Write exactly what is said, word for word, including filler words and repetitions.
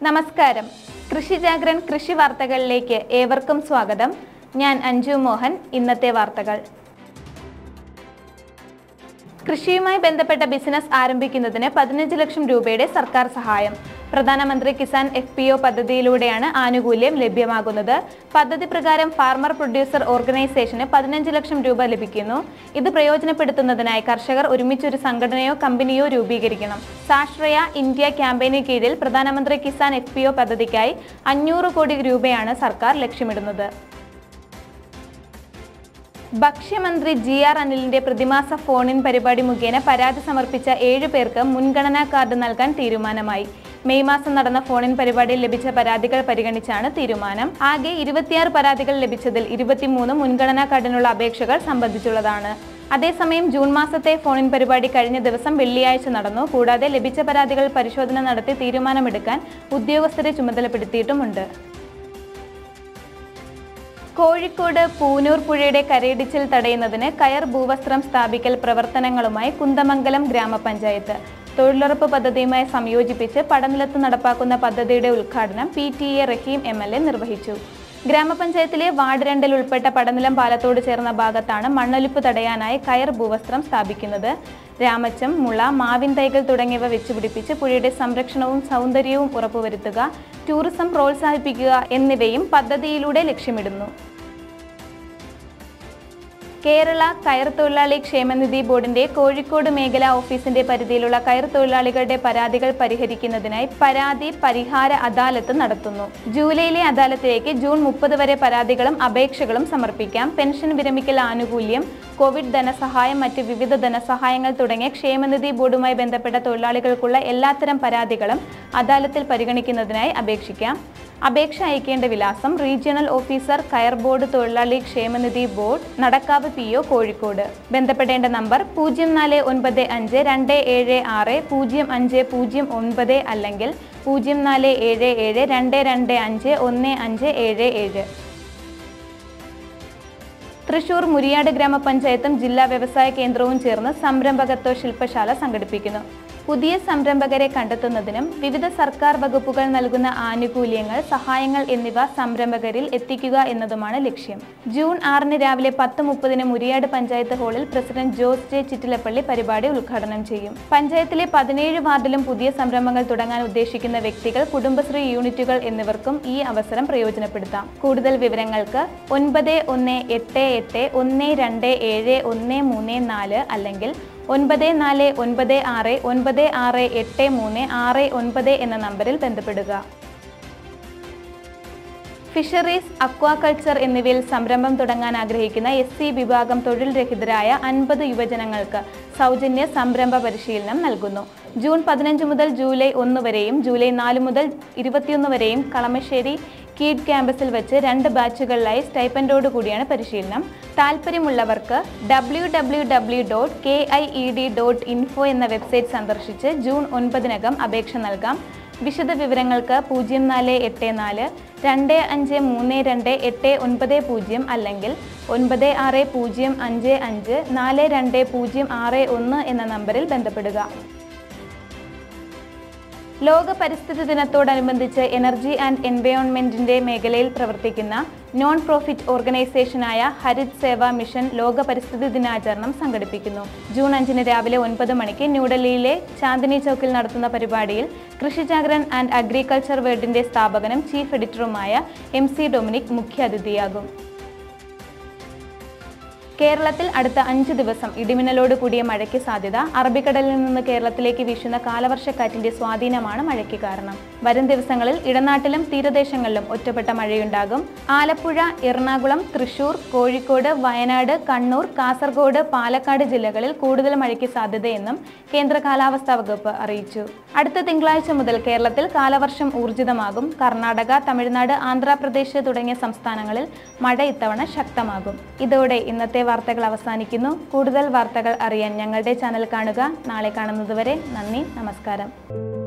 നമസ്കാരം. കൃഷി ജാഗ്രൻ കൃഷി വാർത്തകളിലേക്ക് ഏവർക്കും സ്വാഗതം. ഞാൻ അഞ്ജു മോഹൻ. ഇന്നത്തെ വാർത്തകൾ. കൃഷിയുമായി ബന്ധപ്പെട്ട ബിസിനസ് ആരംഭിക്കുന്നതിന് പതിനഞ്ച് ലക്ഷം രൂപയുടെ സർക്കാർ സഹായം. പ്രധാനമന്ത്രി കിസാൻ എഫ് പി ഒ പദ്ധതിയിലൂടെയാണ് ആനുകൂല്യം ലഭ്യമാകുന്നത്. പദ്ധതി പ്രകാരം ഫാർമർ പ്രൊഡ്യൂസർ ഓർഗനൈസേഷന് പതിനഞ്ച് ലക്ഷം രൂപ ലഭിക്കുന്നു. ഇത് പ്രയോജനപ്പെടുത്തുന്നതിനായി കർഷകർ ഒരുമിച്ചൊരു സംഘടനയോ കമ്പനിയോ രൂപീകരിക്കണം. സാശ്രയ ഇന്ത്യ ക്യാമ്പയിന് കീഴിൽ പ്രധാനമന്ത്രി കിസാൻ എഫ് പി ഒ പദ്ധതിക്കായി അഞ്ഞൂറ് കോടി രൂപയാണ് സർക്കാർ ലക്ഷ്യമിടുന്നത്. ഭക്ഷ്യമന്ത്രി ജി ആർ അനിലിന്റെ പ്രതിമാസ ഫോണിൻ പരിപാടി മുഖേന പരാതി സമർപ്പിച്ച ഏഴു പേർക്ക് മുൻഗണനാ കാർഡ് നൽകാൻ തീരുമാനമായി. മെയ് മാസം നടന്ന ഫോണിൻ പരിപാടിയിൽ ലഭിച്ച പരാതികൾ പരിഗണിച്ചാണ് തീരുമാനം. ആകെ ഇരുപത്തിയാറ് പരാതികൾ ലഭിച്ചതിൽ ഇരുപത്തിമൂന്ന് മുൻഗണനാ കാർഡിനുള്ള അപേക്ഷകൾ സംബന്ധിച്ചുള്ളതാണ്. അതേസമയം ജൂൺ മാസത്തെ ഫോണിൻ പരിപാടി കഴിഞ്ഞ ദിവസം വെള്ളിയാഴ്ച നടന്നു. കൂടാതെ ലഭിച്ച പരാതികൾ പരിശോധന നടത്തി തീരുമാനമെടുക്കാൻ ഉദ്യോഗസ്ഥരെ ചുമതലപ്പെടുത്തിയിട്ടുമുണ്ട്. കോഴിക്കോട് പൂനൂർ പുഴയുടെ കരയിടിച്ചിൽ തടയുന്നതിന് കയർ ഭൂവസ്ത്രം സ്ഥാപിക്കൽ പ്രവർത്തനങ്ങളുമായി കുന്ദമംഗലം ഗ്രാമപഞ്ചായത്ത് തൊഴിലുറപ്പ് പദ്ധതിയുമായി സംയോജിപ്പിച്ച് പടനിലത്ത് നടപ്പാക്കുന്ന പദ്ധതിയുടെ ഉദ്ഘാടനം P T A Rahim M L A നിർവഹിച്ചു. ഗ്രാമപഞ്ചായത്തിലെ വാർഡ് രണ്ടിൽ ഉൾപ്പെട്ട പടനിലം പാലത്തോട് ചേർന്ന ഭാഗത്താണ് മണ്ണൊലിപ്പ് തടയാനായി കയർ ഭൂവസ്ത്രം സ്ഥാപിക്കുന്നത്. രാമച്ചം, മുള, മാവിൻ തൈകൾ തുടങ്ങിയവ വെച്ചുപിടിപ്പിച്ച് പുഴയുടെ സംരക്ഷണവും സൗന്ദര്യവും ഉറപ്പുവരുത്തുക, ടൂറിസം പ്രോത്സാഹിപ്പിക്കുക എന്നിവയും പദ്ധതിയിലൂടെ ലക്ഷ്യമിടുന്നു. കേരള കയർ തൊഴിലാളി ക്ഷേമനിധി ബോർഡിന്റെ കോഴിക്കോട് മേഖലാ ഓഫീസിന്റെ പരിധിയിലുള്ള കയർ തൊഴിലാളികളുടെ പരാതികൾ പരിഹരിക്കുന്നതിനായി പരാതി പരിഹാര അദാലത്ത് നടത്തുന്നു. ജൂലൈയിലെ അദാലത്തിലേക്ക് ജൂൺ മുപ്പത് വരെ പരാതികളും അപേക്ഷകളും സമർപ്പിക്കാം. പെൻഷൻ വിരമിക്കൽ ആനുകൂല്യം, കോവിഡ് ധനസഹായം, മറ്റ് വിവിധ ധനസഹായങ്ങൾ തുടങ്ങിയ ക്ഷേമനിധി ബോർഡുമായി ബന്ധപ്പെട്ട തൊഴിലാളികൾക്കുള്ള എല്ലാത്തരം പരാതികളും അദാലത്തിൽ പരിഗണിക്കുന്നതിനായി അപേക്ഷിക്കാം. അപേക്ഷ അയക്കേണ്ട വിലാസം: റീജിയണൽ ഓഫീസർ, കയർ ബോർഡ്, തൊഴിലാളി ക്ഷേമനിധി board, Nadakkavu P O, Kozhikode. ബന്ധപ്പെടേണ്ട നമ്പർ പൂജ്യം നാല് ഒൻപത് അഞ്ച് രണ്ട് ഏഴ് ആറ് പൂജ്യം അഞ്ച് പൂജ്യം ഒൻപത് അല്ലെങ്കിൽ പൂജ്യം നാല് ഏഴ് ഏഴ് രണ്ട് രണ്ട് അഞ്ച് ഒന്ന് അഞ്ച് ഏഴ് ഏഴ്. തൃശൂർ മുരിയാട് ഗ്രാമപഞ്ചായത്തും ജില്ലാ വ്യവസായ കേന്ദ്രവും ചേർന്ന് സംരംഭകത്വ ശില്പശാല സംഘടിപ്പിക്കുന്നു. പുതിയ സംരംഭകരെ കണ്ടെത്തുന്നതിനും വിവിധ സർക്കാർ വകുപ്പുകൾ നൽകുന്ന ആനുകൂല്യങ്ങൾ, സഹായങ്ങൾ എന്നിവ സംരംഭകരിൽ എത്തിക്കുക എന്നതുമാണ് ലക്ഷ്യം. ജൂൺ ആറിന് രാവിലെ പത്ത് മുപ്പതിന് മുരിയാട് പഞ്ചായത്ത് ഹാളിൽ പ്രസിഡന്റ് ജോസ് ജെ ചിറ്റിലപ്പള്ളി പരിപാടി ഉദ്ഘാടനം ചെയ്യും. പഞ്ചായത്തിലെ പതിനേഴ് വാർഡിലും പുതിയ സംരംഭങ്ങൾ തുടങ്ങാൻ ഉദ്ദേശിക്കുന്ന വ്യക്തികൾ, കുടുംബശ്രീ യൂണിറ്റുകൾ എന്നിവർക്കും ഈ അവസരം പ്രയോജനപ്പെടുത്താം. കൂടുതൽ വിവരങ്ങൾക്ക് ഒൻപത് ഒന്ന് എട്ട് എട്ട് ഒന്ന് രണ്ട് ഏഴ് ഒന്ന് മൂന്ന് നാല് അല്ലെങ്കിൽ ഒൻപത് നാല് ഒൻപത് ആറ് ഒൻപത് ആറ് എട്ട് മൂന്ന് ആറ് ഒൻപത് എന്ന നമ്പറിൽ ബന്ധപ്പെടുക. ഫിഷറീസ്, അക്വാകൾച്ചർ എന്നിവയിൽ സംരംഭം തുടങ്ങാൻ ആഗ്രഹിക്കുന്ന എസ് സി വിഭാഗം തൊഴിൽ രഹിതരായ അൻപത് യുവജനങ്ങൾക്ക് സൗജന്യ സംരംഭ പരിശീലനം നൽകുന്നു. ജൂൺ പതിനഞ്ച് മുതൽ ജൂലൈ ഒന്ന് വരെയും ജൂലൈ നാല് മുതൽ ഇരുപത്തിയൊന്ന് വരെയും കളമശ്ശേരി കീഡ് ക്യാമ്പസിൽ വെച്ച് രണ്ട് ബാച്ചുകളിലായി സ്റ്റൈപ്പൻഡോട് കൂടിയാണ് പരിശീലനം. താല്പര്യമുള്ളവർക്ക് W W W dot K I E D dot info എന്ന വെബ്സൈറ്റ് സന്ദർശിച്ച് ജൂൺ ഒൻപതിനകം അപേക്ഷ നൽകാം. വിശദ വിവരങ്ങൾക്ക് പൂജ്യം നാല് എട്ട് നാല് രണ്ട് അഞ്ച് മൂന്ന് രണ്ട് എട്ട് ഒൻപത് പൂജ്യം അല്ലെങ്കിൽ ഒൻപത് ആറ് പൂജ്യം അഞ്ച് അഞ്ച് നാല് രണ്ട് പൂജ്യം ആറ് ഒന്ന് എന്ന നമ്പറിൽ ബന്ധപ്പെടുക. ലോക പരിസ്ഥിതി ദിനത്തോടനുബന്ധിച്ച് എനർജി ആൻഡ് എൻവയോൺമെന്റിന്റെ മേഖലയിൽ പ്രവർത്തിക്കുന്ന നോൺ പ്രോഫിറ്റ് ഓർഗനൈസേഷനായ ഹരിത് സേവാ മിഷൻ ലോക പരിസ്ഥിതി ദിനാചരണം സംഘടിപ്പിക്കുന്നു. ജൂൺ അഞ്ചിന് രാവിലെ ഒൻപത് മണിക്ക് ന്യൂഡൽഹിയിലെ ചാന്ദിനി ചൗക്കിൽ നടത്തുന്ന പരിപാടിയിൽ കൃഷി ജാഗ്രൻ ആൻഡ് അഗ്രികൾച്ചർ വേൾഡിന്റെ സ്ഥാപകനും ചീഫ് എഡിറ്ററുമായ എം സി ഡൊമിനിക് മുഖ്യാതിഥിയാകും. കേരളത്തിൽ അടുത്ത അഞ്ച് ദിവസം ഇടിമിന്നലോട് കൂടിയ മഴയ്ക്ക് സാധ്യത. അറബിക്കടലിൽ നിന്ന് കേരളത്തിലേക്ക് വീശുന്ന കാലവർഷക്കാറ്റിന്റെ സ്വാധീനമാണ് മഴയ്ക്ക് കാരണം. വരും ദിവസങ്ങളിൽ ഇടനാട്ടിലും തീരദേശങ്ങളിലും ഒറ്റപ്പെട്ട മഴയുണ്ടാകും. ആലപ്പുഴ, എറണാകുളം, തൃശൂർ, കോഴിക്കോട്, വയനാട്, കണ്ണൂർ, കാസർഗോഡ്, പാലക്കാട് ജില്ലകളിൽ കൂടുതൽ മഴയ്ക്ക് സാധ്യതയെന്നും കേന്ദ്ര കാലാവസ്ഥാ വകുപ്പ് അറിയിച്ചു. അടുത്ത തിങ്കളാഴ്ച മുതൽ കേരളത്തിൽ കാലവർഷം ഊർജിതമാകും. കർണാടക, തമിഴ്നാട്, ആന്ധ്രാപ്രദേശ് തുടങ്ങിയ സംസ്ഥാനങ്ങളിൽ മഴ ഇത്തവണ ശക്തമാകും. ഇതോടെ ഇന്നത്തെ വാർത്തകൾ അവസാനിക്കുന്നു. കൂടുതൽ വാർത്തകൾ അറിയാൻ ഞങ്ങളുടെ ചാനൽ കാണുക. നാളെ കാണുന്നതുവരെ നന്ദി, നമസ്കാരം.